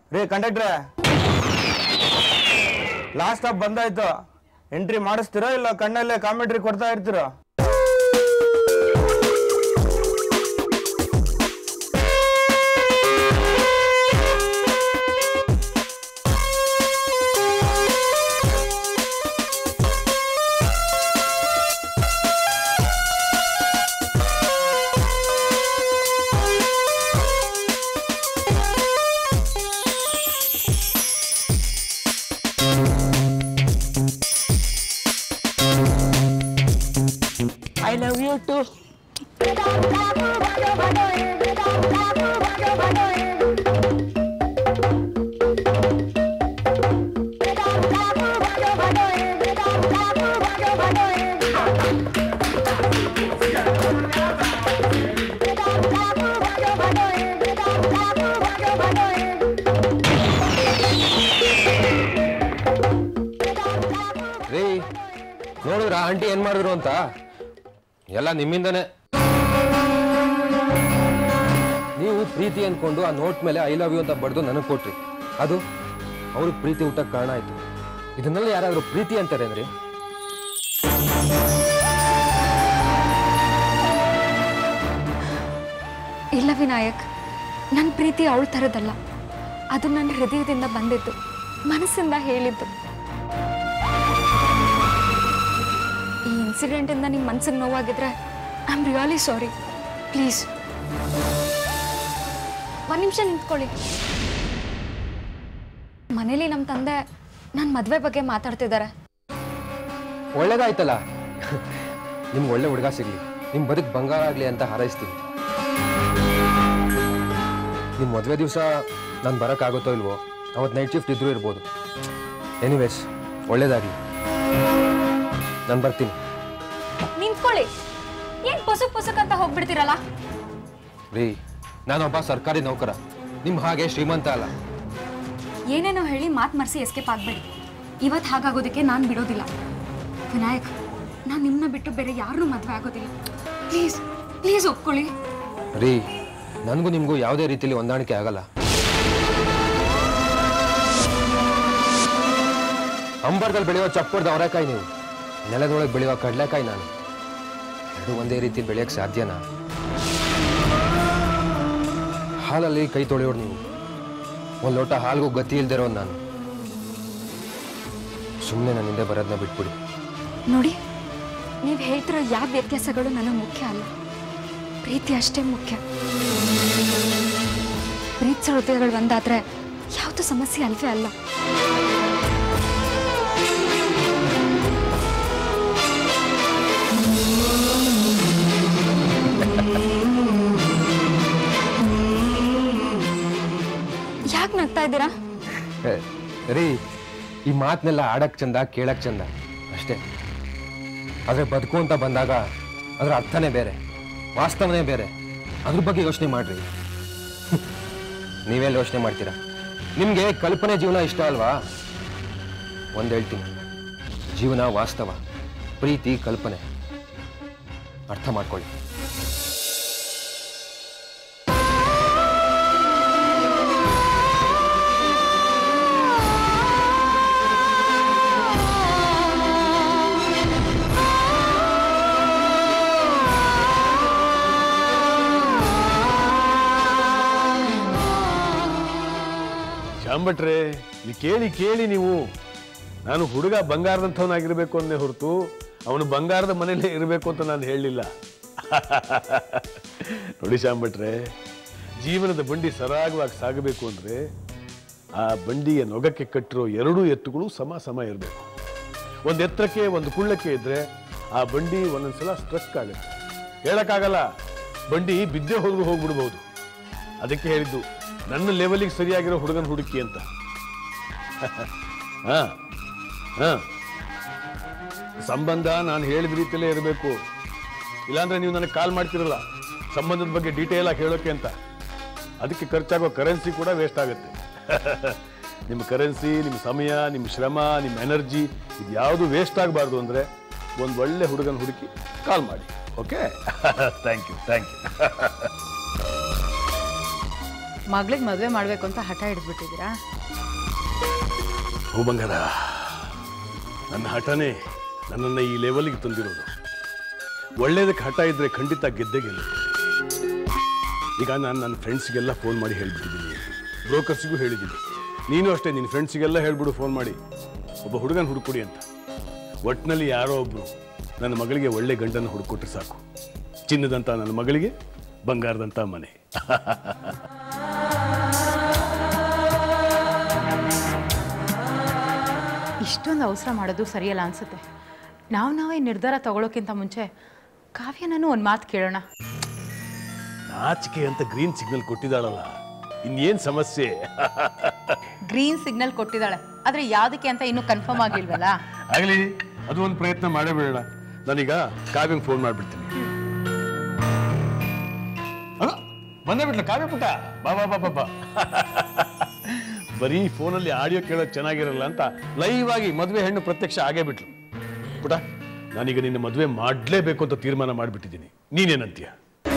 ರೀ ಕಂಡಕ್ಟ್ರೆ, last stop ಬಂದಾಯ್ತು. ಎಂಟ್ರಿ ಮಾಡಿಸ್ತೀರೋ ಇಲ್ಲ ಕಣ್ಣಲ್ಲೇ ಕಾಮೆಂಟ್ರಿ ಕೊಡ್ತಾ ಇರ್ತೀರೋ? I love you too. ರೀ ನೋಡಿದ್ರ ಆಂಟಿ ಏನ್ ಮಾಡಿದ್ರು ಅಂತ? ಎಲ್ಲ ನಿಮ್ಮಿಂದನೇ. ನೀವು ಪ್ರೀತಿ ಅನ್ಕೊಂಡು ಆ ನೋಟ್ ಮೇಲೆ ಐ ಲವ್ ಯು ಅಂತ ಬಡ್ದು ನನಗೆ ಕೊಟ್ರಿ. ಅದು ಅವ್ರಿಗೆ ಪ್ರೀತಿ ಹುಟ್ಟಕ್ಕೆ ಕಾರಣ ಆಯ್ತು. ಇದನ್ನೆಲ್ಲ ಯಾರಾದ್ರೂ ಪ್ರೀತಿ ಅಂತಾರೇನ್ರಿ? ಇಲ್ಲ ವಿನಾಯಕ್, ನನ್ನ ಪ್ರೀತಿ ಅವಳ ಥರದಲ್ಲ. ಅದು ನನ್ನ ಹೃದಯದಿಂದ ಬಂದಿದ್ದು, ಮನಸ್ಸಿಂದ ಹೇಳಿದ್ದು. ಈ ಇನ್ಸಿಡೆಂಟಿಂದ ನಿಮ್ಮ ಮನ್ಸಿಗೆ ನೋವಾಗಿದ್ರೆ I am really sorry. Please ಒಂದು ನಿಮಿಷ ನಿಂತ್ಕೊಳ್ಳಿ. ಮನೇಲಿ ನಮ್ಮ ತಂದೆ ನನ್ನ ಮದುವೆ ಬಗ್ಗೆ ಮಾತಾಡ್ತಿದ್ದಾರೆ. ಒಳ್ಳೇದಾಯ್ತಲ್ಲ, ನಿಮ್ಗೆ ಒಳ್ಳೆ ಹುಡುಗ ಸಿಗ್ಲಿ, ನಿಮ್ಮ ಬದುಕು ಬಂಗಾರ ಆಗಲಿ ಅಂತ ಹಾರೈಸ್ತೀನಿ. ನಿಮ್ಮ ಮದುವೆ ದಿವಸ ನಾನು ಬರೋಕ್ಕಾಗುತ್ತೋ ಇಲ್ವೋ, ಅವತ್ತು ನೈಟ್ ಶಿಫ್ಟ್ ಇದ್ರೂ ಇರ್ಬೋದು. ಎನಿವೇಸ್ ಒಳ್ಳೇದಾಗಲಿ, ನಾನು ಬರ್ತೀನಿ. ನಿಂತ್ಕೊಳ್ಳಿ, ಏನು ಪುಸುಕ್ ಅಂತ ಹೋಗ್ಬಿಡ್ತೀರಲ್ಲ? ರೀ, ನಾನೊಬ್ಬ ಸರ್ಕಾರಿ ನೌಕರ, ನಿಮ್ಮ ಹಾಗೆ ಶ್ರೀಮಂತ ಅಲ್ಲ. ಏನೇನೋ ಹೇಳಿ ಮಾತು ಮರೆಸಿ ಎಸ್ಕೇಪ್ ಆಗಬೇಡಿ. ಇವತ್ತು ಹಾಗಾಗೋದಕ್ಕೆ ನಾನು ಬಿಡೋದಿಲ್ಲ. ವಿನಾಯಕ್, ನಾನು ನಿಮ್ಮನ್ನ ಬಿಟ್ಟು ಬೇರೆ ಯಾರನ್ನೂ ಮದುವೆ ಆಗೋದಿಲ್ಲ. ಪ್ಲೀಸ್ ಪ್ಲೀಸ್ ಒಪ್ಕೊಳ್ಳಿ. ರೀ, ನನಗೂ ನಿಮಗೂ ಯಾವುದೇ ರೀತಿಯಲ್ಲಿ ಹೊಂದಾಣಿಕೆ ಆಗಲ್ಲ. ಅಂಬರದಲ್ಲಿ ಬೆಳೆಯೋ ಚಪ್ಪರದ ಅವರೆಕಾಯಿ ನೀವು, ನೆಲದೊಳಗೆ ಬೆಳೆಯುವ ಕಡಲೆಕಾಯಿ ನಾನು. ಎರಡು ಒಂದೇ ರೀತಿ ಬೆಳೆಯೋಕ್ಕೆ ಸಾಧ್ಯನಾ? ಹಾಲಲ್ಲಿ ಕೈ ತೊಳೆಯೋರು ನೀವು, ಒಂದು ಲೋಟ ಹಾಲ್ಗೂ ಗತಿ ಇಲ್ದಿರೋದು ನಾನು. ಸುಮ್ಮನೆ ನನ್ನ ಹಿಂದೆ ಬರೋದನ್ನ ಬಿಟ್ಬಿಡಿ. ನೋಡಿ, ನೀವು ಹೇಳ್ತಿರೋ ಯಾವ ವ್ಯತ್ಯಾಸಗಳು ನನಗೆ ಮುಖ್ಯ ಅಲ್ಲ, ಪ್ರೀತಿ ಅಷ್ಟೇ ಮುಖ್ಯ. ಪ್ರೀತಿ ಹೃದಯಗಳು ಒಂದಾದ್ರೆ ಯಾವುದು ಸಮಸ್ಯೆ ಅಲ್ವೇ ಅಲ್ಲ. ಯಾಕೆ ನಗ್ತಾ ಇದ್ದೀರಾ? ರೀ, ಈ ಮಾತನ್ನೆಲ್ಲ ಆಡಕ್ ಚಂದ, ಕೇಳಕ್ ಚಂದ ಅಷ್ಟೇ. ಆದ್ರೆ ಬದುಕು ಅಂತ ಬಂದಾಗ ಅದರ ಅರ್ಥನೇ ಬೇರೆ, ವಾಸ್ತವನೇ ಬೇರೆ. ಅದ್ರ ಬಗ್ಗೆ ಯೋಚನೆ ಮಾಡ್ರಿ. ನೀವೆಲ್ಲ ಯೋಚನೆ ಮಾಡ್ತೀರಾ? ನಿಮ್ಗೆ ಕಲ್ಪನೆ ಜೀವನ ಇಷ್ಟ ಅಲ್ವಾ? ಒಂದ್ ಹೇಳ್ತೀನಿ, ಜೀವನ ವಾಸ್ತವ, ಪ್ರೀತಿ ಕಲ್ಪನೆ. ಅರ್ಥ ಮಾಡ್ಕೊಳ್ಳಿ. ಶಾಂಭಟ್ರೆ, ಕೇಳಿ ಕೇಳಿ ನೀವು, ನಾನು ಹುಡುಗ ಬಂಗಾರದಂಥವನಾಗಿರ್ಬೇಕು ಅಂದೇ ಹೊರತು ಅವನು ಬಂಗಾರದ ಮನೇಲೇ ಇರಬೇಕು ಅಂತ ನಾನು ಹೇಳಲಿಲ್ಲ. ನೋಡಿ ಶಾಂಭಟ್ರೆ, ಜೀವನದ ಬಂಡಿ ಸರಾಗವಾಗಿ ಸಾಗಬೇಕು ಅಂದರೆ ಆ ಬಂಡಿಯ ನೊಗಕ್ಕೆ ಕಟ್ಟಿರೋ ಎರಡೂ ಎತ್ತುಗಳು ಸಮ ಇರಬೇಕು. ಒಂದು ಎತ್ತರಕ್ಕೆ ಒಂದು ಕುಳ್ಳಕ್ಕೆ ಇದ್ದರೆ ಆ ಬಂಡಿ ಒಂದೊಂದ್ಸಲ ಸ್ಟ್ರಕ್ ಆಗುತ್ತೆ, ಹೇಳಕ್ಕಾಗಲ್ಲ, ಬಂಡಿ ಬಿದ್ದೇ ಹೋದ್ರೂ ಹೋಗ್ಬಿಡ್ಬೋದು. ಅದಕ್ಕೆ ಹೇಳಿದ್ದು ನನ್ನ ಲೆವೆಲಿಗೆ ಸರಿಯಾಗಿರೋ ಹುಡುಗನ ಹುಡುಕಿ ಅಂತ. ಸಂಬಂಧ ನಾನು ಹೇಳಿದ ರೀತಿಯಲ್ಲೇ ಇರಬೇಕು. ಇಲ್ಲಾಂದ್ರೆ ನೀವು ನನಗೆ ಕಾಲ್ ಮಾಡ್ತಿರಲ್ಲ ಸಂಬಂಧದ ಬಗ್ಗೆ ಡೀಟೇಲ್ ಆಗಿ ಹೇಳೋಕೆ ಅಂತ. ಅದಕ್ಕೆ ಖರ್ಚಾಗೋ ಕರೆನ್ಸಿ ಕೂಡ ವೇಸ್ಟ್ ಆಗುತ್ತೆ. ನಿಮ್ಮ ಕರೆನ್ಸಿ, ನಿಮ್ಮ ಸಮಯ, ನಿಮ್ಮ ಶ್ರಮ, ನಿಮ್ಮ ಎನರ್ಜಿ ಇದು ಯಾವುದು ವೇಸ್ಟ್ ಆಗಬಾರ್ದು ಅಂದರೆ ಒಂದು ಒಳ್ಳೆ ಹುಡುಗನ ಹುಡುಕಿ ಕಾಲ್ ಮಾಡಿ. Okay, thank you. ಮಗಳಿಗೆ ಮದುವೆ ಮಾಡಬೇಕು ಅಂತ ಹಠ ಹಿಡಿದ್ಬಿಟ್ಟಿದ್ದೀರಾ? ಹೂ ಬಂಗಾರ, ನನ್ನ ಹಠನೇ ನನ್ನನ್ನು ಈ ಲೆವೆಲ್ಗೆ ತಂದಿರೋದು. ಒಳ್ಳೇದಕ್ಕೆ ಹಠ ಇದ್ದರೆ ಖಂಡಿತ ಗೆದ್ದೇ ಗೆಲ್ಲುತ್ತೆ. ಈಗ ನಾನು ನನ್ನ ಫ್ರೆಂಡ್ಸ್ಗೆಲ್ಲ ಫೋನ್ ಮಾಡಿ ಹೇಳಿಬಿಟ್ಟಿದ್ದೀನಿ, ಬ್ರೋಕರ್ಸ್ಗೂ ಹೇಳಿದ್ದೀನಿ. ನೀನು ಅಷ್ಟೇ ನಿನ್ನ ಫ್ರೆಂಡ್ಸಿಗೆಲ್ಲ ಹೇಳ್ಬಿಡು ಫೋನ್ ಮಾಡಿ, ಒಬ್ಬ ಹುಡುಗನ ಹುಡುಕೊಡಿ ಅಂತ. ಒಟ್ಟಿನಲ್ಲಿ ಯಾರೋ ಒಬ್ಬರು ನನ್ನ ಮಗಳಿಗೆ ಒಳ್ಳೆ ಗಂಡನ್ನು ಹುಡುಕೊಟ್ರೆ ಸಾಕು. ಚಿನ್ನದಂಥ ನನ್ನ ಮಗಳಿಗೆ ಬಂಗಾರದಂಥ ಮನೆ. ಇಷ್ಟೊಂದು ಅವಸರ ಮಾಡೋದು ಸರಿಯಲ್ಲ ಅನ್ಸುತ್ತೆ. ನಾವೇ ನಿರ್ಧಾರ ತಗೊಳ್ಳೋಕ್ಕಿಂತ ಮುಂಚೆ ಕಾವ್ಯನೂ ಒಂದು ಮಾತು ಕೇಳೋಣ. ನಾಚಿಕೆ ಅಂತ ಗ್ರೀನ್ ಸಿಗ್ನಲ್ ಕೊಟ್ಟಿದ್ದಾಳಲ್ಲ, ಇನ್ನೇನು ಸಮಸ್ಯೆ? ಗ್ರೀನ್ ಸಿಗ್ನಲ್ ಕೊಟ್ಟಿದ್ದಾಳೆ, ಆದರೆ ಯಾವುದಕ್ಕೆ ಅಂತ ಇನ್ನೂ ಕನ್ಫರ್ಮ್ ಆಗಿಲ್ವಲ್ಲ. ಆಗಲಿ, ಅದು ಒಂದು ಪ್ರಯತ್ನ ಮಾಡೇ ಬೇಡ. ನಾನೀಗ ಕಾವ್ಯಂಗೆ ಫೋನ್ ಮಾಡಿಬಿಡ್ತೀನಿ. ಬಂದೇ ಬಿಟ್ಲ ಕಾವ್ಯ ಪುಟ್ಟ, ಬಾ ಬಾ ಬಾ ಬಾ. ಬರೀ ಫೋನಲ್ಲಿ ಆಡಿಯೋ ಕೇಳೋದು ಚೆನ್ನಾಗಿರಲ್ಲ ಅಂತ ಲೈವ್ ಆಗಿ ಮದುವೆ ಹೆಣ್ಣು ಪ್ರತ್ಯಕ್ಷ ಆಗೇ ಬಿಟ್ಲು. ಪುಟ, ನಾನೀಗ ನಿನ್ನ ಮದುವೆ ಮಾಡಲೇಬೇಕು ಅಂತ ತೀರ್ಮಾನ ಮಾಡಿಬಿಟ್ಟಿದ್ದೀನಿ. ನೀನೇನಂತೀಯ?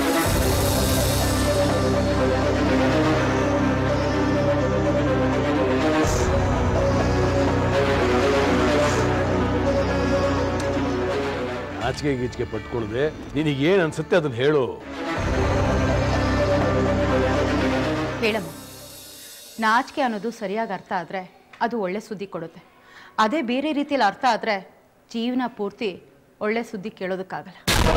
ನಾಚಿಕೆ ಗೀಚಿಕೆ ಪಟ್ಕೊಳ್ಳದೆ ನಿನಗೆ ಏನು ಅನ್ಸುತ್ತೆ ಅದನ್ನ ಹೇಳು. ಹೇಳಮ್ಮ. ನಾಚಿಕೆ ಅನ್ನೋದು ಸರಿಯಾಗಿ ಅರ್ಥ ಆದರೆ ಅದು ಒಳ್ಳೆ ಸುದ್ದಿ ಕೊಡುತ್ತೆ. ಅದೇ ಬೇರೆ ರೀತಿಯಲ್ಲಿ ಅರ್ಥ ಆದರೆ ಜೀವನ ಪೂರ್ತಿ ಒಳ್ಳೆ ಸುದ್ದಿ ಕೇಳೋದಕ್ಕಾಗಲ್ಲ.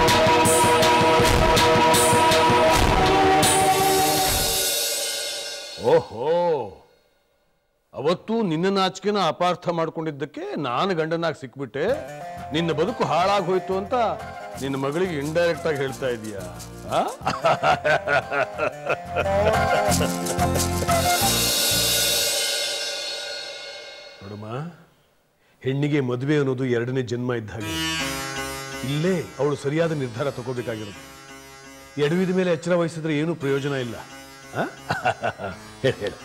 ಓಹೋ, ಅವತ್ತು ನಿನ್ನ ನಾಚಿಕೆನ ಅಪಾರ್ಥ ಮಾಡ್ಕೊಂಡಿದ್ದಕ್ಕೆ ನಾನು ಗಂಡನಾಗಿ ಸಿಕ್ಬಿಟ್ಟೆ, ನಿನ್ನ ಬದುಕು ಹಾಳಾಗಿ ಹೋಯ್ತು ಅಂತ ನಿನ್ನ ಮಗಳಿಗೆ ಇಂಡೈರೆಕ್ಟ್ ಆಗಿ ಹೇಳ್ತಾ ಇದೀಯಾ? ನೋಡಮ್ಮ, ಹೆಣ್ಣಿಗೆ ಮದುವೆ ಅನ್ನೋದು ಎರಡನೇ ಜನ್ಮ ಇದ್ದ ಹಾಗೆ. ಇಲ್ಲೇ ಅವಳು ಸರಿಯಾದ ನಿರ್ಧಾರ ತಗೋಬೇಕಾಗಿರೋದು. ಎಡವಿದ ಮೇಲೆ ಎಚ್ಚರ ವಹಿಸಿದ್ರೆ ಏನೂ ಪ್ರಯೋಜನ ಇಲ್ಲ. ಹೇಳ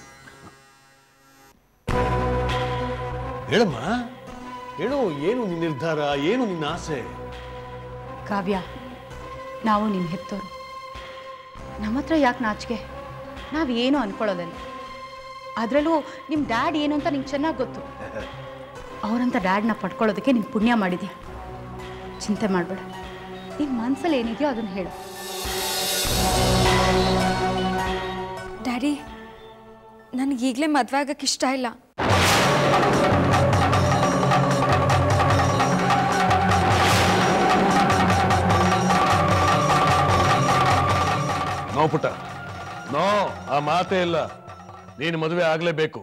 ಹೇಳಮ್ಮ, ಹೇಳು, ಏನು ನಿನ್ನ ನಿರ್ಧಾರ, ಏನು ನಿನ್ನ ಆಸೆ? ಕಾವ್ಯ, ನಾವು ನಿಮ್ಮ ಹೆತ್ತೋರು, ನಮ್ಮ ಹತ್ರ ಯಾಕೆ ನಾಚಿಕೆ? ನಾವೇನು ಅನ್ಕೊಳ್ಳೋದಲ್ಲ. ಅದರಲ್ಲೂ ನಿಮ್ಮ ಡ್ಯಾಡ್ ಏನು ಅಂತ ನಿಂಗೆ ಚೆನ್ನಾಗಿ ಗೊತ್ತು. ಅವರಂತ ಡ್ಯಾಡ್ನ ಪಡ್ಕೊಳ್ಳೋದಕ್ಕೆ ನೀನು ಪುಣ್ಯ ಮಾಡಿದ್ಯಾ. ಚಿಂತೆ ಮಾಡಬೇಡ, ನಿನ್ನ ಮನಸ್ಸಲ್ಲಿ ಏನಿದೆಯೋ ಅದನ್ನು ಹೇಳು. ಡ್ಯಾಡಿ, ನನಗೀಗಲೇ ಮದುವೆ ಆಗಕ್ಕೆ ಇಷ್ಟ ಇಲ್ಲ. ನೋ ಪುಟ್ಟ, ನೋ, ಆ ಮಾತೇ ಇಲ್ಲ. ನೀನು ಮದುವೆ ಆಗಲೇಬೇಕು.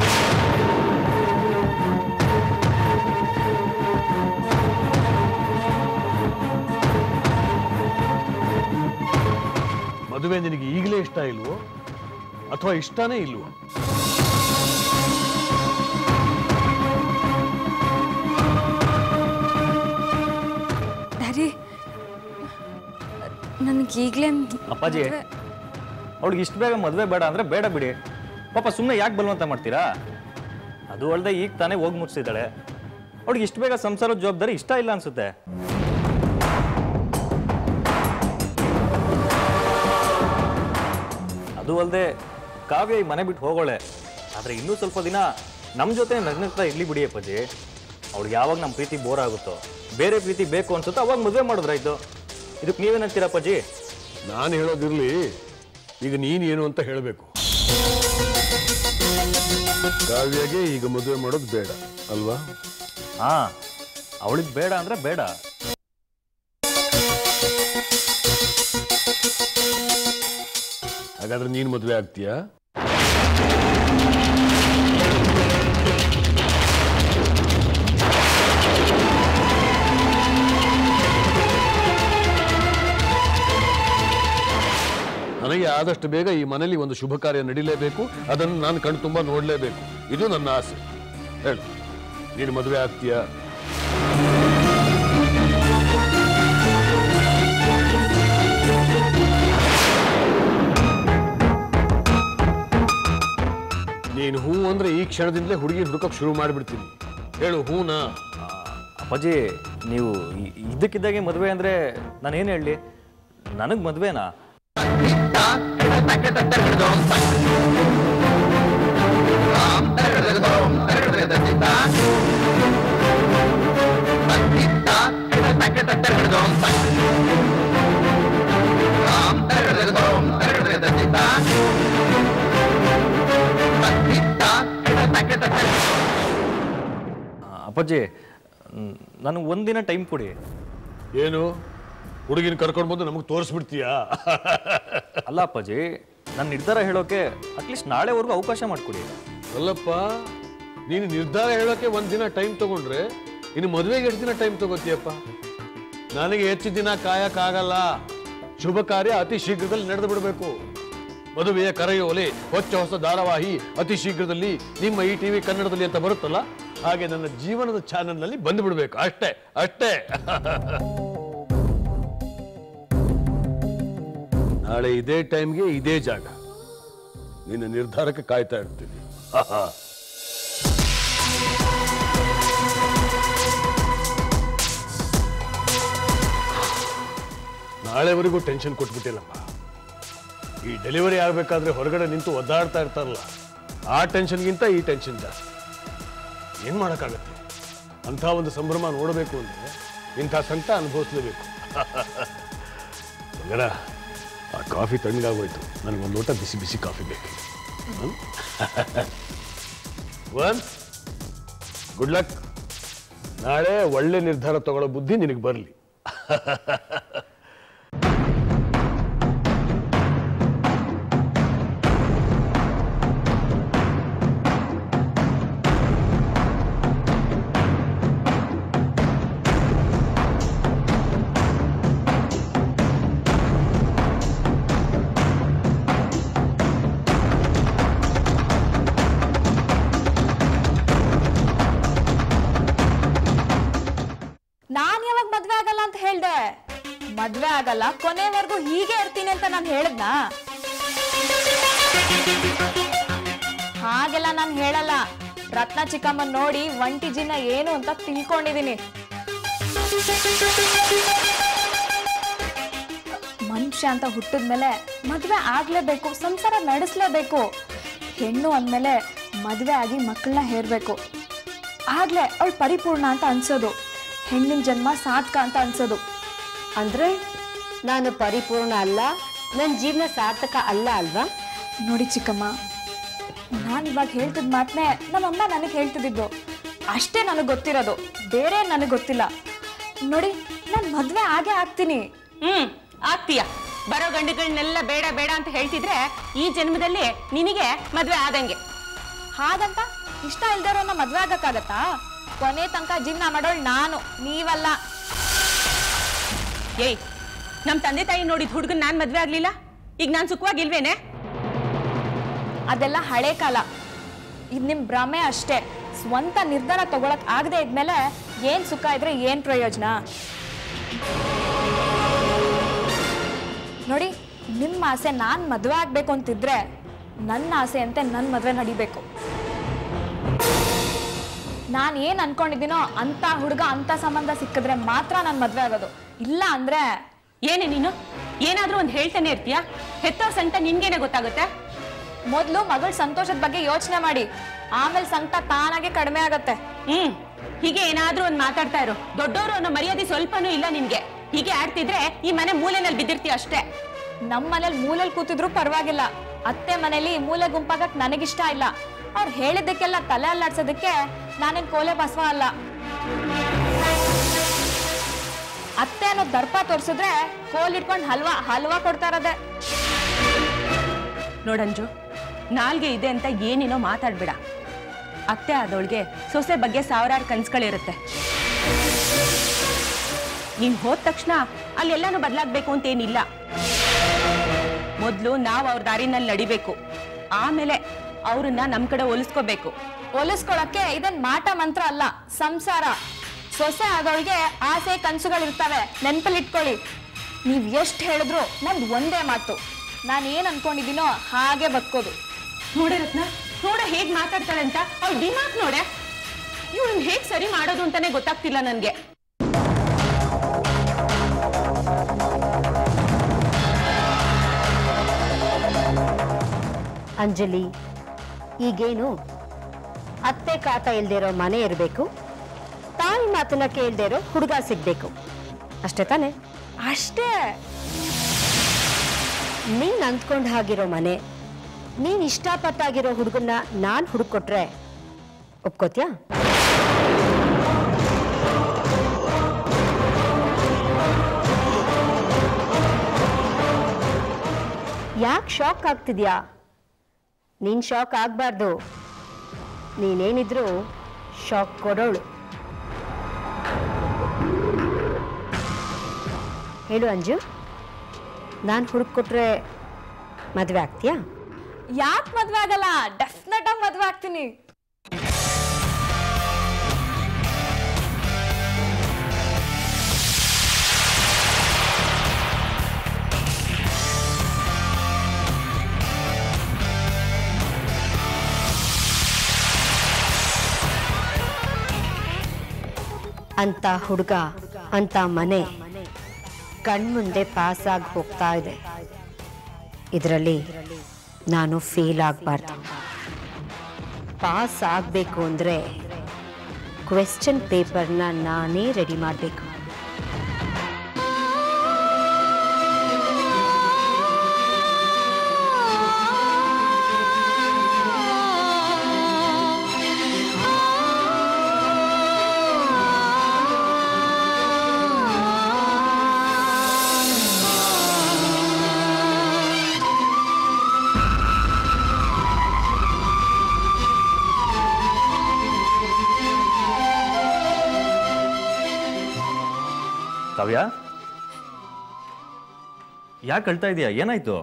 ಮದುವೆ ನಿನಗೆ ಈಗಲೇ ಇಷ್ಟ ಇಲ್ವೋ ಅಥವಾ ಇಷ್ಟನೇ ಇಲ್ವೋ? ಡ್ಯಾಡಿ, ನನಗೀಗಲೇ ಅಪ್ಪಾಜಿ, ಅವಳಿಗೆ ಇಷ್ಟು ಬೇಗ ಮದುವೆ ಬೇಡ ಅಂದರೆ ಬೇಡ ಬಿಡಿ. ಪಾಪ ಸುಮ್ಮನೆ ಯಾಕೆ ಬಲವಂತ ಮಾಡ್ತೀರಾ? ಅದು ಅಲ್ಲದೆ ಈಗ ತಾನೇ ಹೋಗಿ ಮುಗಿಸಿದ್ದಾಳೆ. ಅವಳಿಗೆ ಇಷ್ಟು ಬೇಗ ಸಂಸಾರದ ಜವಾಬ್ದಾರಿ ಇಷ್ಟ ಇಲ್ಲ ಅನ್ಸುತ್ತೆ. ಅದು ಅಲ್ಲದೆ ಕಾವ್ಯ ಈ ಮನೆ ಬಿಟ್ಟು ಹೋಗೋಳೆ. ಆದರೆ ಇನ್ನೂ ಸ್ವಲ್ಪ ದಿನ ನಮ್ಮ ಜೊತೆ ನಗ್ನಗ್ತಾ ಇರಲಿ ಬಿಡಿ ಅಪ್ಪಾಜಿ. ಅವಳಿಗೆ ಯಾವಾಗ ನಮ್ಮ ಪ್ರೀತಿ ಬೋರ್ ಆಗುತ್ತೋ, ಬೇರೆ ಪ್ರೀತಿ ಬೇಕು ಅನ್ಸುತ್ತೋ ಅವಾಗ ಮದುವೆ ಮಾಡಿದ್ರಾಯ್ತು. ಇದಕ್ಕೆ ನೀವೇನಂತೀರ ಅಪ್ಪಾಜಿ? ನಾನು ಹೇಳೋದಿರ್ಲಿ, ಈಗ ನೀನು ಏನು ಅಂತ ಹೇಳಬೇಕು. ಕಾವ್ಯಗೆ ಈಗ ಮದುವೆ ಮಾಡೋದು ಬೇಡ ಅಲ್ವಾ? ಹಾಂ, ಅವಳಿಗೆ ಬೇಡ ಅಂದರೆ ಬೇಡ. ಹಾಗಾದ್ರೆ ನೀನು ಮದುವೆ ಆಗ್ತೀಯಾ? ನನಗೆ ಆದಷ್ಟು ಬೇಗ ಈ ಮನೆಯಲ್ಲಿ ಒಂದು ಶುಭ ಕಾರ್ಯ ನಡೀಲೇಬೇಕು. ಅದನ್ನು ನಾನು ಕಣ್ಣು ತುಂಬ ನೋಡಲೇಬೇಕು. ಇದು ನನ್ನ ಆಸೆ. ಹೇಳು, ನೀನು ಮದುವೆ ಆಗ್ತೀಯಾ? ನೀನು ಹೂ ಅಂದ್ರೆ ಈ ಕ್ಷಣದಿಂದಲೇ ಹುಡುಗಿ ಹುಡುಕಕ್ಕೆ ಶುರು ಮಾಡಿಬಿಡ್ತೀನಿ. ಹೇಳು, ಹೂನಾ? ಅಪ್ಪಾಜಿ, ನೀವು ಇದಕ್ಕಿದ್ದಾಗೆ ಮದುವೆ ಅಂದರೆ ನಾನೇನು ಹೇಳಲಿ? ನನಗೆ ಮದುವೆನಾ? ಅಪ್ಪಾಜಿ ನನಗೆ ಒಂದಿನ ಟೈಮ್ ಕೊಡಿ. ಏನು ಹುಡುಗಿನ ಕರ್ಕೊಂಡು ಬಂದು ನಮಗೆ ತೋರಿಸ್ಬಿಡ್ತೀಯಾ? ಅಲ್ಲ ಅಪ್ಪಾಜಿ, ನನ್ನ ನಿರ್ಧಾರ ಹೇಳೋಕೆ ಅಟ್ಲೀಸ್ಟ್ ನಾಳೆವರೆಗೂ ಅವಕಾಶ ಮಾಡಿಕೊಡಿ. ಅಲ್ಲಪ್ಪ, ನೀನು ನಿರ್ಧಾರ ಹೇಳೋಕೆ ಒಂದಿನ ಟೈಮ್ ತಗೊಂಡ್ರೆ ಇನ್ನು ಮದುವೆಗೆ ಎಷ್ಟು ದಿನ ಟೈಮ್ ತಗೋತೀಯಪ್ಪ? ನನಗೆ ಹೆಚ್ಚು ದಿನ ಕಾಯಕ್ಕಾಗಲ್ಲ. ಶುಭ ಕಾರ್ಯ ಅತಿ ಶೀಘ್ರದಲ್ಲಿ ನಡೆದು ಬಿಡಬೇಕು. ಮದುವೆಯ ಕರೆಯೋಲೆ, ಹೊಸ ಧಾರಾವಾಹಿ ಅತಿ ಶೀಘ್ರದಲ್ಲಿ ನಿಮ್ಮ ಈ ಟಿವಿ ಕನ್ನಡದಲ್ಲಿ ಅಂತ ಬರುತ್ತಲ್ಲ, ಹಾಗೆ ನನ್ನ ಜೀವನದ ಚಾನೆಲ್ನಲ್ಲಿ ಬಂದು ಬಿಡಬೇಕು. ಅಷ್ಟೇ ಅಷ್ಟೇ. ನಾಳೆ ಇದೇ ಟೈಮ್ಗೆ ಇದೇ ಜಾಗ. ನಿನ್ನ ನಿರ್ಧಾರಕ್ಕೆ ಕಾಯ್ತಾ ಇರ್ತೀನಿ. ನಾಳೆವರೆಗೂ ಟೆನ್ಷನ್ ಕೊಟ್ಬಿಟ್ಟಿಲ್ಲಪ್ಪ. ಈ ಡೆಲಿವರಿ ಆಗಬೇಕಾದ್ರೆ ಹೊರಗಡೆ ನಿಂತು ಒದ್ದಾಡ್ತಾ ಇರ್ತಾರಲ್ಲ, ಆ ಟೆನ್ಷನ್ಗಿಂತ ಈ ಟೆನ್ಷನ್ ಜಾಸ್ತಿ. ಏನ್ ಮಾಡೋಕ್ಕಾಗತ್ತೆ? ಅಂಥ ಒಂದು ಸಂಭ್ರಮ ನೋಡಬೇಕು ಅಂದ್ರೆ ಇಂಥ ಸಂಕಟ ಅನುಭವಿಸ್ಲೇಬೇಕು. ಮಗನ, ಆ ಕಾಫಿ ತಣ್ಣಗಾಗೋಯ್ತು. ನನಗೊಂದು ಲೋಟ ಬಿಸಿ ಬಿಸಿ ಕಾಫಿ ಬೇಕು. Good luck. ನಾಳೆ ಒಳ್ಳೆ ನಿರ್ಧಾರ ತಗೊಳ್ಳೋ ಬುದ್ಧಿ ನಿನಗೆ ಬರಲಿ. ಮದ್ವೆ ಆಗಲ್ಲ, ಕೊನೆವರೆಗೂ ಹೀಗೆ ಇರ್ತೀನಿ ಅಂತ ನಾನು ಹೇಳದ್ನಾ? ಹಾಗೆಲ್ಲ ನಾನು ಹೇಳಲ್ಲ. ರತ್ನ ಚಿಕ್ಕಮ್ಮ ನೋಡಿ ಒಂಟಿ ಜಿನ್ನ ಏನು ಅಂತ ತಿಳ್ಕೊಂಡಿದೀನಿ. ಮನುಷ್ಯ ಅಂತ ಹುಟ್ಟಿದ್ಮೇಲೆ ಮದ್ವೆ ಆಗ್ಲೇಬೇಕು, ಸಂಸಾರ ನಡೆಸ್ಲೇಬೇಕು. ಹೆಣ್ಣು ಅಂದ್ಮೇಲೆ ಮದ್ವೆ ಆಗಿ ಮಕ್ಕಳನ್ನ ಹೇರ್ಬೇಕು. ಆಗ್ಲೇ ಅವಳು ಪರಿಪೂರ್ಣ ಅಂತ ಅನ್ಸೋದು, ಹೆಣ್ಣಿನ ಜನ್ಮ ಸಾರ್ಥಕ ಅಂತ ಅನ್ಸೋದು. ಅಂದ್ರೆ ನಾನು ಪರಿಪೂರ್ಣ ಅಲ್ಲ, ನನ್ನ ಜೀವನ ಸಾರ್ಥಕ ಅಲ್ಲ ಅಲ್ವಾ? ನೋಡಿ ಚಿಕ್ಕಮ್ಮ, ನಾನು ಇವಾಗ ಹೇಳ್ತಿದ್ ಮಾತನ್ನೇ ನಮ್ಮಮ್ಮ ನನಗೆ ಹೇಳ್ತಿದ್ದು. ಅಷ್ಟೇ ನನಗೆ ಗೊತ್ತಿರೋದು, ಬೇರೆ ನನಗೆ ಗೊತ್ತಿಲ್ಲ. ನೋಡಿ, ನಾನು ಮದ್ವೆ ಆಗೇ ಆಗ್ತೀನಿ. ಆಗ್ತೀಯ. ಬರೋ ಗಂಡುಗಳನ್ನೆಲ್ಲ ಬೇಡ ಬೇಡ ಅಂತ ಹೇಳ್ತಿದ್ರೆ ಈ ಜನ್ಮದಲ್ಲಿ ನಿನಗೆ ಮದ್ವೆ ಆದಂಗೆ. ಹಾಗಂತ ಇಷ್ಟ ಇಲ್ದಿರೋನ್ನ ಮದ್ವೆ ಆಗಕ್ಕಾಗತ್ತಾ? ಕೊನೆ ತನಕ ಜೀವನ ಮಾಡೋಳು ನಾನು, ನೀವಲ್ಲ. ಏಯ್, ನಮ್ಮ ತಂದೆ ತಾಯಿ ನೋಡಿದ ಹುಡುಗನ್ ನಾನ್ ಮದ್ವೆ ಆಗ್ಲಿಲ್ಲ, ಈಗ ನಾನ್ ಸುಖವಾಗಿಲ್ವೇನೆ? ಅದೆಲ್ಲ ಹಳೆ ಕಾಲ. ಇದು ನಿಮ್ ಭ್ರಮೆ ಅಷ್ಟೇ. ಸ್ವಂತ ನಿರ್ಧಾರ ತಗೊಳಕ್ ಆಗದೆ ಇದ್ಮೇಲೆ ಏನ್ ಸುಖ ಇದ್ರೆ ಏನ್ ಪ್ರಯೋಜನ? ನೋಡಿ, ನಿಮ್ಮ ಆಸೆ ನಾನ್ ಮದ್ವೆ ಆಗ್ಬೇಕು ಅಂತಿದ್ರೆ ನನ್ನ ಆಸೆ ಅಂತೆ ನನ್ನ ಮದ್ವೆ ನಡಿಬೇಕು. ನಾನು ಏನ್ ಅನ್ಕೊಂಡಿದ್ದೀನೋ ಅಂತ ಹುಡುಗ ಅಂತ ಸಂಬಂಧ ಸಿಕ್ಕಿದ್ರೆ ಮಾತ್ರ ನಾನು ಮದ್ವೆ ಆಗೋದು. ಇಲ್ಲ ಅಂದ್ರೆ ಏನೇ ನೀನು ಏನಾದ್ರೂ ಒಂದು ಹೇಳ್ತಾನೆ ಇರ್ತೀಯ? ಹೆತ್ತೋರ್ ಸಂಕಟ ನಿನ್ಗೇನೆ ಗೊತ್ತಾಗುತ್ತೆ? ಮೊದಲು ಮಗಳ ಸಂತೋಷದ ಬಗ್ಗೆ ಯೋಚನೆ ಮಾಡಿ, ಆಮೇಲೆ ಸಂಕಟ ತಾನಾಗೆ ಕಡಿಮೆ ಆಗತ್ತೆ. ಹೀಗೆ ಏನಾದ್ರೂ ಒಂದು ಮಾತಾಡ್ತಾ ಇರು. ದೊಡ್ಡವರು ಅನ್ನೋ ಮರ್ಯಾದೆ ಸ್ವಲ್ಪನೂ ಇಲ್ಲ ನಿನ್ಗೆ. ಹೀಗೆ ಆಡ್ತಿದ್ರೆ ಈ ಮನೆ ಮೂಲೆನಲ್ಲಿ ಬಿದ್ದಿರ್ತೀಯ ಅಷ್ಟೇ. ನಮ್ಮ ಮನೇಲಿ ಮೂಲೆಯಲ್ಲಿ ಕೂತಿದ್ರು ಪರವಾಗಿಲ್ಲ, ಅತ್ತೆ ಮನೇಲಿ ಮೂಲೆ ಗುಂಪಾಗಕ್ ನನಗಿಷ್ಟ ಇಲ್ಲ. ಅವ್ರು ಹೇಳಿದ್ದಕ್ಕೆಲ್ಲ ತಲೆ ಅಲ್ಲಾಡ್ಸೋದಕ್ಕೆ ನಾನೇನ್ ಕೋಲೆ ಬಸವ ಅಲ್ಲ. ಅತ್ತೆ ಅನ್ನೋ ದರ್ಪ ತೋರ್ಸಿದ್ರೆ ಕೋಲ್ ಇಟ್ಕೊಂಡು ಹಲ್ವಾ ಕೊಡ್ತಾ ಇರೋದೆ. ನೋಡಂಜು, ನಾಲ್ಗೆ ಇದೆ ಅಂತ ಏನೇನೋ ಮಾತಾಡ್ಬೇಡ. ಅತ್ತೆ ಆದವಳಿಗೆ ಸೊಸೆ ಬಗ್ಗೆ ಸಾವಿರಾರು ಕನ್ಸುಗಳಿರುತ್ತೆ. ನೀನ್ ಹೋದ ತಕ್ಷಣ ಅಲ್ಲೆಲ್ಲಾನು ಬದಲಾಗ್ಬೇಕು ಅಂತೇನಿಲ್ಲ. ಮೊದ್ಲು ನಾವು ಅವ್ರ ದಾರಿನಲ್ಲಿ ನಡಿಬೇಕು, ಆಮೇಲೆ ಅವ್ರನ್ನ ನಮ್ ಕಡೆ ಒಲಿಸ್ಕೋಬೇಕು. ಒಲಿಸ್ಕೊಳಕ್ಕೆ ಇದನ್ ಮಾಟ ಮಂತ್ರ ಅಲ್ಲ, ಸಂಸಾರ. ಸೊಸೆ ಆದವಳಿಗೆ ಆಸೆ ಕನ್ಸುಗಳಿರ್ತವೆ, ನೆನ್ಪಲ್ಲಿ ಇಟ್ಕೊಳ್ಳಿ. ನೀವ್ ಎಷ್ಟು ಹೇಳಿದ್ರು ನಂದು ಒಂದೇ ಮಾತು, ನಾನು ಏನ್ ಅನ್ಕೊಂಡಿದ್ದೀನೋ ಹಾಗೆ ಬದುಕೋದು. ನೋಡೆ ರತ್ನ, ನೋಡ ಹೇಗ್ ಮಾತಾಡ್ತಾಳೆ ಅಂತ. ಅವ್ಳ ದಿಮಾಕ್ ನೋಡೆ. ಇವಳನ್ನ ಹೇಗ್ ಸರಿ ಮಾಡೋದು ಅಂತಾನೆ ಗೊತ್ತಾಗ್ತಿಲ್ಲ ನನ್ಗೆ. ಅಂಜಲಿ, ಈಗೇನು ಅತ್ತೆ ಕಾಟ ಇಲ್ದೇ ಇರೋ ಮನೆ ಇರಬೇಕು, ತಾಯಿ ಮಾತನ್ನ ಕೇಳ್ದೇ ಇರೋ ಹುಡುಗ ಸಿಗ್ಬೇಕು, ಅಷ್ಟೇ ತಾನೆ? ಅಷ್ಟೇ. ನೀನ್ ಅಂದ್ಕೊಂಡ್ ಹಾಗಿರೋ ಮನೆ, ನೀನ್ ಇಷ್ಟಪಟ್ಟಾಗಿರೋ ಹುಡುಗನ್ನ ನಾನ್ ಹುಡುಕೊಟ್ರೆ ಒಪ್ಕೋತ್ಯಾ? ಯಾಕೆ ಶಾಕ್ ಆಗ್ತಿದ್ಯಾ? ನೀನ್ ಶಾಕ್ ಆಗ್ಬಾರ್ದು. ನೀನೇನಿದ್ರು ಶಾಕ್ ಕೊಡೋಳು. ಹೇಳು ಅಂಜು, ನಾನು ಹುಡುಕೊಟ್ರೆ ಮದುವೆ ಆಗ್ತೀಯಾ? ಯಾಕೆ ಮದ್ವೆ ಆಗಲ್ಲ? ಡೆಫಿನೆಟ್ ಆಗಿ ಮದ್ವೆ ಆಗ್ತೀನಿ. ಅಂತ ಹುಡುಗ, ಅಂತ ಮನೆ ಕಣ್ಮುಂದೆ ಪಾಸ್ ಆಗಿ ಹೋಗ್ತಾ ಇದೆ. ಇದರಲ್ಲಿ ನಾನು ಫೇಲ್ ಆಗಬಾರ್ದು. ಪಾಸ್ ಆಗಬೇಕು ಅಂದರೆ ಕ್ವೆಶ್ಚನ್ ಪೇಪರ್ನ ನಾನೇ ರೆಡಿ ಮಾಡಬೇಕು. ಕಾವ್ಯ, ಯಾಕೆ ಅಳ್ತಾ ಇದೀಯಾ? ಏನಾಯ್ತು?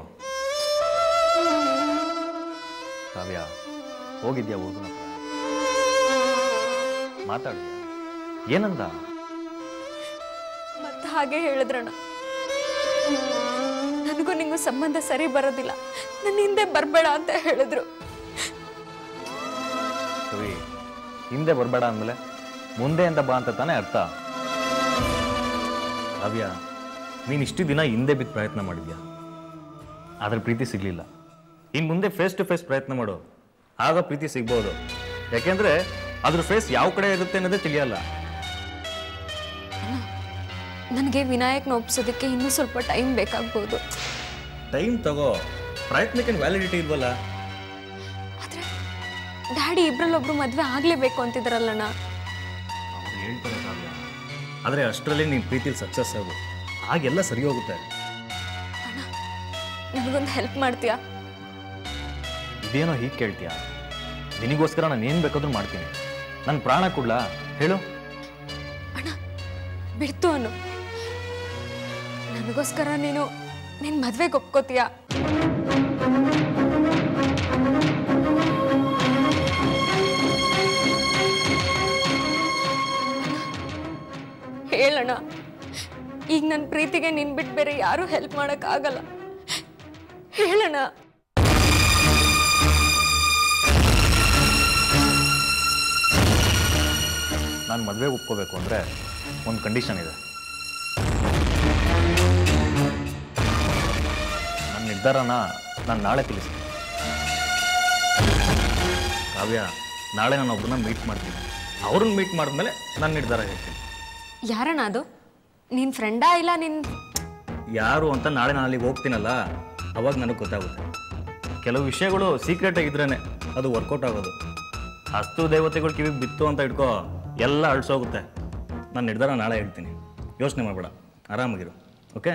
ಕಾವ್ಯ, ಹೋಗಿದ್ಯಾ ಹುಡುಗನ ಹತ್ರ? ಮಾತಾಡಿದ್ಯಾ? ಏನಂದ? ಮತ್ತೆ ಹಾಗೆ ಹೇಳಿದ್ರಣ್ಣ, ನನಗೂ ನಿಂಗೂ ಸಂಬಂಧ ಸರಿ ಬರೋದಿಲ್ಲ, ನನ್ನ ಹಿಂದೆ ಬರಬೇಡ ಅಂತ ಹೇಳಿದ್ರು. ಸರಿ, ಹಿಂದೆ ಬರಬೇಡ ಅಂದಮೇಲೆ ಮುಂದೆ ಅಂತ ಬಾ ಅಂತ ತಾನೇ ಅರ್ಥ. ಕಾವ್ಯ, ನೀನು ಇಷ್ಟು ದಿನ ಹಿಂದೆ ಬಿದ್ದು ಪ್ರಯತ್ನ ಮಾಡಿದ್ಯಾ, ಆದ್ರೆ ಪ್ರೀತಿ ಸಿಗ್ಲಿಲ್ಲ. ಇನ್ನು ಮುಂದೆ ಫೇಸ್ ಟು ಫೇಸ್ ಪ್ರಯತ್ನ ಮಾಡು, ಆಗ ಪ್ರೀತಿ ಸಿಗ್ಬೋದು. ಯಾಕೆಂದ್ರೆ ಅದ್ರ ಫೇಸ್ ಯಾವ ಕಡೆ ಇರುತ್ತೆ ಅನ್ನೋದೇ ತಿಳಿಯಲ್ಲ. ನನಗೆ ವಿನಾಯಕ್ನ ಒಪ್ಸೋದಕ್ಕೆ ಇನ್ನೂ ಸ್ವಲ್ಪ ಟೈಮ್ ಬೇಕಾಗ್ಬೋದು. ಟೈಮ್ ತಗೋ, ಪ್ರಯತ್ನಕ್ಕೆ ವ್ಯಾಲಿಡಿಟಿ ಇಲ್ವಲ್ಲ. ಆದ್ರೆ ಡ್ಯಾಡಿ ಇಬ್ರಲ್ಲೊಬ್ರು ಮದ್ವೆ ಆಗ್ಲೇಬೇಕು ಅಂತಿದ್ರಲ್ಲಣ್ಣ. ಅವ್ರು ಹೇಳ್ತಾರೆ ಕಾವ್ಯ, ಆದರೆ ಅಷ್ಟರಲ್ಲಿ ನೀನು ಪ್ರೀತಿಲಿ ಸಕ್ಸಸ್ ಆಗು, ಹಾಗೆಲ್ಲ ಸರಿ ಹೋಗುತ್ತೆ. ನನಗೊಂದು ಹೆಲ್ಪ್ ಮಾಡ್ತೀಯಾ? ಇದೇನೋ ಹೀಗೆ ಕೇಳ್ತೀಯಾ? ನಿನಗೋಸ್ಕರ ನಾನು ಏನು ಬೇಕಾದ್ರೂ ಮಾಡ್ತೀನಿ. ನನ್ನ ಪ್ರಾಣ ಕೊಡ್ಲಾ? ಹೇಳು. ಅಣ್ಣ ಬಿಡ್ತು ಅನ್ನು, ನನಗೋಸ್ಕರ ನೀನು ನಿನ್ನ ಮದ್ವೆಗೆ ಒಪ್ಕೋತೀಯಾ? ಹೇಳಣ್ಣ, ಈಗ ನನ್ನ ಪ್ರೀತಿಗೆ ನಿನ್ ಬಿಟ್ಟು ಬೇರೆ ಯಾರು ಹೆಲ್ಪ್ ಮಾಡಕ್ ಆಗಲ್ಲ. ಹೇಳಣ್ಣ. ನಾನು ಮದುವೆ ಒಪ್ಕೋಬೇಕು ಅಂದರೆ ಒಂದು ಕಂಡೀಷನ್ ಇದೆ. ನನ್ನ ನಿರ್ಧಾರನ ನಾನು ನಾಳೆ ತಿಳಿಸ್ತೀನಿ. ಕಾವ್ಯ, ನಾಳೆ ನಾನು ಒಬ್ಬರನ್ನ ಮೀಟ್ ಮಾಡ್ತೀನಿ. ಅವ್ರನ್ನ ಮೀಟ್ ಮಾಡಿದ್ಮೇಲೆ ನನ್ನ ನಿರ್ಧಾರ ಹೇಳ್ತೀನಿ. ಯಾರಣ್ಣ ಅದು? ನಿನ್ನ ಫ್ರೆಂಡಾ ಇಲ್ಲ ನಿನ್? ಯಾರು ಅಂತ ನಾಳೆ ನಾನು ಅಲ್ಲಿಗೆ ಹೋಗ್ತೀನಲ್ಲ, ಅವಾಗ ನನಗೆ ಗೊತ್ತಾಗುತ್ತೆ. ಕೆಲವು ವಿಷಯಗಳು ಸೀಕ್ರೆಟ್ ಆಗಿದ್ರೇ ಅದು ವರ್ಕೌಟ್ ಆಗೋದು. ಅಷ್ಟು ದೇವತೆಗಳು ಕಿವಿಗೆ ಬಿತ್ತು ಅಂತ ಇಟ್ಕೋ, ಎಲ್ಲ ಅಳಿಸೋಗುತ್ತೆ. ನಾನು ನಿರ್ಧಾರ ನಾಳೆ ಹೇಳ್ತೀನಿ, ಯೋಚನೆ ಮಾಡಬೇಡ, ಆರಾಮಾಗಿರು. ಓಕೆ?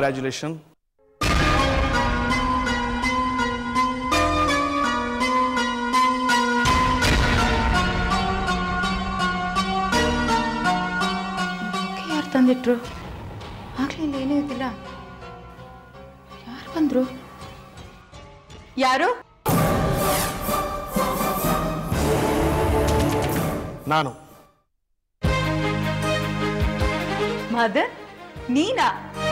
ಕಂಗ್ರ್ಯಾಚುಲೇಷನ್. ಯಾರು ತಂದಿಟ್ರು? ಆಗ್ಲೇ ಇಲ್ಲಿ ಏನೂ ಇದ್ದಿಲ್ಲ. ಯಾರು ಬಂದ್ರು? ಯಾರು? ನಾನು. ಮದನ್, ನೀನಾ?